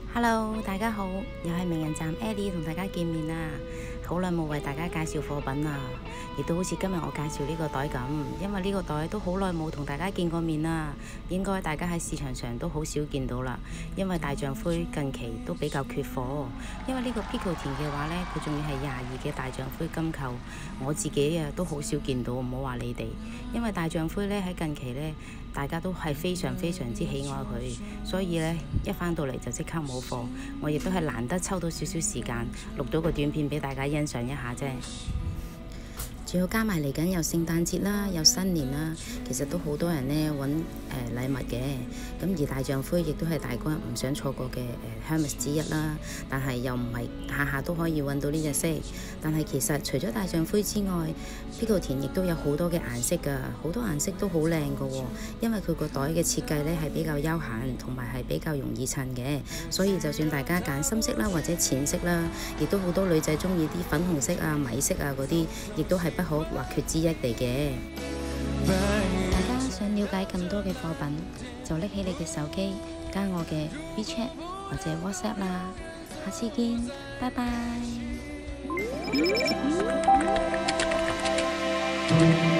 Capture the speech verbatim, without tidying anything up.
Hello，大家好，又係名人站 Ellie 同大家見面啦。好耐冇為大家介紹貨品啦，亦都好似今日我介紹呢個袋咁，因為呢個袋都好耐冇同大家見過面啦。應該大家喺市場上都好少見到啦，因為大象灰近期都比較缺貨。因為呢個 Pico 田嘅話呢，佢仲要係廿二嘅大象灰金扣，我自己啊都好少見到，唔好話你哋。因為大象灰呢，喺近期呢，大家都係非常非常之喜愛佢，所以呢，一返到嚟就即刻冇貨。我亦都係難得抽到少少時間錄咗個短片俾大家欣賞一下啫。仲要加埋嚟緊有聖誕節啦，有新年啦，其實都好多人呢揾誒、呃、禮物嘅。咁而大象灰亦都係大家唔想錯過嘅誒、呃、Hermes 之一啦。但係又唔係下下都可以揾到呢隻色。但係其實除咗大象灰之外，Pico 田亦都有好多嘅顏色㗎，好多顏色都好靚㗎喎。因為佢個袋嘅設計呢係比較休閒，同埋係比較容易襯嘅，所以就算大家揀深色啦或者淺色啦，亦都好多女仔中意啲粉紅色啊、米色啊嗰啲，亦都係不可或缺之一嚟嘅。大家想了解更多嘅貨品，就拎起你嘅手機加我嘅 WeChat 或者 WhatsApp 啦。下次見，拜拜。